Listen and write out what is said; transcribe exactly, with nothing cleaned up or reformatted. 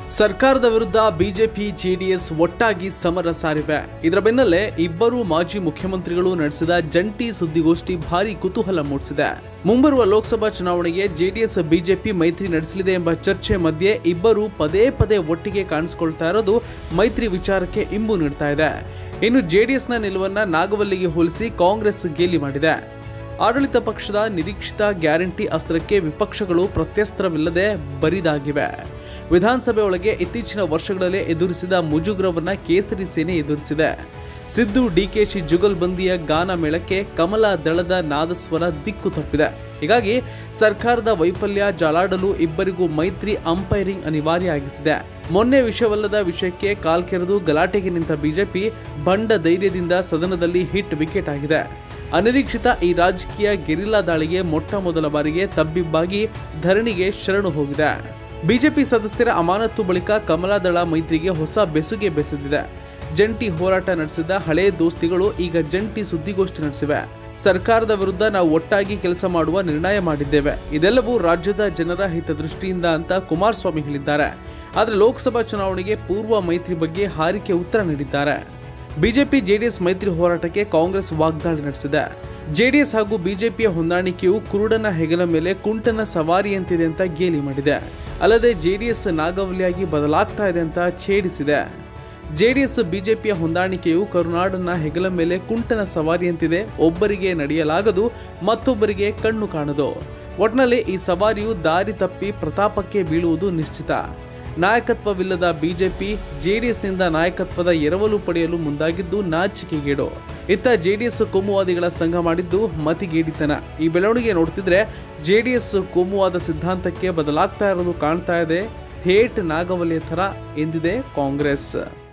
ಸರ್ಕಾರದ ವಿರುದ್ಧ BJP JDS ಒಟ್ಟಾಗಿ ಸಮರ ಸಾರಿವೆ. ಇದರ ಬೆನ್ನಲ್ಲೇ ಇಬ್ಬರು ಮಾಜಿ ಮುಖ್ಯಮಂತ್ರಿಗಳು ನಡೆಸಿದ ಜಂಟಿ ಸುದ್ದಿಗೋಷ್ಠಿ ಭಾರಿ ಕುತೂಹಲ ಮೂಡಿಸಿದೆ. ಮುಂಬರುವ ಲೋಕಸಭಾ ಚುನಾವಣೆಗೆ ಜೆಡಿಎಸ್ ಬಿಜೆಪಿ ಮೈತ್ರಿ ನಡೆಸಲಿದೆ ಎಂಬ ಚರ್ಚೆ ಮಧ್ಯೆ ಇಬ್ಬರು ಪದೇ ಪದೇ ಒಟ್ಟಿಗೆ ಕಾಣಿಸಿಕೊಳ್ತಾ ಇರೋದು ಮೈತ್ರಿ ವಿಚಾರಕ್ಕೆ ಇಂಬು ನೀಡ್ತಾ ಇದೆ. ಇನ್ನು ಜೆಡಿಎಸ್ನ ನಿಲುವನ್ನ ನಾಗವಲ್ಲಿಗೆ ಹೋಲಿಸಿ ಕಾಂಗ್ರೆಸ್ ಗೇಲಿ ಮಾಡಿದೆ. ಆಡಳಿತ ಪಕ್ಷದ ನಿರೀಕ್ಷಿತ ಗ್ಯಾರಂಟಿ ಅಸ್ತ್ರಕ್ಕೆ ವಿಪಕ್ಷಗಳು ಪ್ರತ್ಯಸ್ತ್ರವಿಲ್ಲದೆ ಬರಿದಾಗಿವೆ. ವಿಧಾನಸಭೆ ಒಳಗೆ ಇತ್ತೀಚಿನ ವರ್ಷಗಳಲ್ಲಿ ಎದುರಿಸಿದ ಮುಜುಗರವನ್ನ ಕೇಸರಿ ಸೇನೆ ಎದುರಿಸಿದೆ. ಸಿದ್ದು ಡಿಕೆಶಿ ಜುಗಲ್ಬಂದಿಯ ಗಾನ ಮೇಳಕ್ಕೆ ಕಮಲ ದಳದ ನಾದಸ್ವರ ದಿಕ್ಕು ತಪ್ಪಿದೆ. ಹೀಗಾಗಿ ಸರ್ಕಾರದ ವೈಫಲ್ಯ ಜಾಲಾಡಲು ಇಬ್ಬರಿಗೂ ಮೈತ್ರಿ ಅಂಪೈರಿಂಗ್ ಅನಿವಾರ್ಯ ಆಗಿಸಿದೆ. ಮೊನ್ನೆ ವಿಷಯವಲ್ಲದ ವಿಷಯಕ್ಕೆ ಕಾಲ್ಕೆರೆದು ಗಲಾಟೆಗೆ ನಿಂತ ಬಿಜೆಪಿ ಬಂಡ ಧೈರ್ಯದಿಂದ ಸದನದಲ್ಲಿ ಹಿಟ್ ವಿಕೆಟ್ ಆಗಿದೆ. ಅನಿರೀಕ್ಷಿತ ಈ ರಾಜಕೀಯ ಗೆರಿಲ್ಲಾ ದಾಳಿಗೆ ಮೊಟ್ಟ ಮೊದಲ ಬಾರಿಗೆ ತಬ್ಬಿಬ್ಬಾಗಿ ಧರಣಿಗೆ ಶರಣು ಹೋಗಿದೆ. ಬಿಜೆಪಿ ಸದಸ್ಯರ ಅಮಾನತು ಬಳಿಕ ಕಮಲದಳ ಮೈತ್ರಿಗೆ ಹೊಸ ಬೆಸುಗೆ ಬೆಸೆದಿದೆ. ಜಂಟಿ ಹೋರಾಟ ನಡೆಸಿದ ಹಳೆ ದೋಸ್ತಿಗಳು ಈಗ ಜಂಟಿ ಸುದ್ದಿಗೋಷ್ಠಿ ನಡೆಸಿವೆ. ಸರ್ಕಾರದ ವಿರುದ್ಧ ನಾವು ಒಟ್ಟಾಗಿ ಕೆಲಸ ಮಾಡುವ ನಿರ್ಣಯ ಮಾಡಿದ್ದೇವೆ. ಇದೆಲ್ಲವೂ ರಾಜ್ಯದ ಜನರ ಹಿತದೃಷ್ಟಿಯಿಂದ ಅಂತ ಕುಮಾರಸ್ವಾಮಿ ಹೇಳಿದ್ದಾರೆ. ಆದರೆ ಲೋಕಸಭಾ ಚುನಾವಣೆಗೆ ಪೂರ್ವ ಮೈತ್ರಿ ಬಗ್ಗೆ ಹಾರಿಕೆ ಉತ್ತರ ನೀಡಿದ್ದಾರೆ. ಬಿಜೆಪಿ ಜೆಡಿಎಸ್ ಮೈತ್ರಿ ಹೋರಾಟಕ್ಕೆ ಕಾಂಗ್ರೆಸ್ ವಾಗ್ದಾಳಿ ನಡೆಸಿದೆ. ಜೆಡಿಎಸ್ ಹಾಗೂ ಬಿಜೆಪಿಯ ಹೊಂದಾಣಿಕೆಯು ಕುರುಡನ ಹೆಗಲ ಮೇಲೆ ಕುಂಟನ ಸವಾರಿಯಂತಿದೆ ಅಂತ ಗೇಲಿ ಮಾಡಿದೆ. ಅಲ್ಲದೆ ಜೆಡಿಎಸ್ ನಾಗವಲಿಯಾಗಿ ಬದಲಾಗ್ತಾ ಇದೆ ಅಂತ ಛೇಡಿಸಿದೆ. ಜೆಡಿಎಸ್ ಬಿಜೆಪಿಯ ಹೊಂದಾಣಿಕೆಯು ಕರುನಾಡನ ಹೆಗಲ ಮೇಲೆ ಕುಂಟನ ಸವಾರಿಯಂತಿದೆ. ಒಬ್ಬರಿಗೆ ನಡೆಯಲಾಗದು, ಮತ್ತೊಬ್ಬರಿಗೆ ಕಣ್ಣು ಕಾಣದು. ಒಟ್ನಲ್ಲಿ ಈ ಸವಾರಿಯು ದಾರಿ ತಪ್ಪಿ ಪ್ರತಾಪಕ್ಕೆ ಬೀಳುವುದು ನಿಶ್ಚಿತ. ನಾಯಕತ್ವವಿಲ್ಲದ ಬಿಜೆಪಿ ಜೆಡಿಎಸ್ನಿಂದ ನಾಯಕತ್ವದ ಎರವಲು ಪಡೆಯಲು ಮುಂದಾಗಿದ್ದು ನಾಚಿಕೆಗೇಡು. ಇತ್ತ ಜೆಡಿಎಸ್ ಕೋಮುವಾದಿಗಳ ಸಂಘ ಮಾಡಿದ್ದು ಮತಿಗೇಡಿತನ. ಈ ಬೆಳವಣಿಗೆ ನೋಡ್ತಿದ್ರೆ ಜೆಡಿಎಸ್ ಕೋಮುವಾದ ಸಿದ್ಧಾಂತಕ್ಕೆ ಬದಲಾಗ್ತಾ ಇರೋದು ಕಾಣ್ತಾ ಇದೆ. ಥೇಟ್ ನಾಗವಲಿಯ ಥರ ಎಂದಿದೆ ಕಾಂಗ್ರೆಸ್.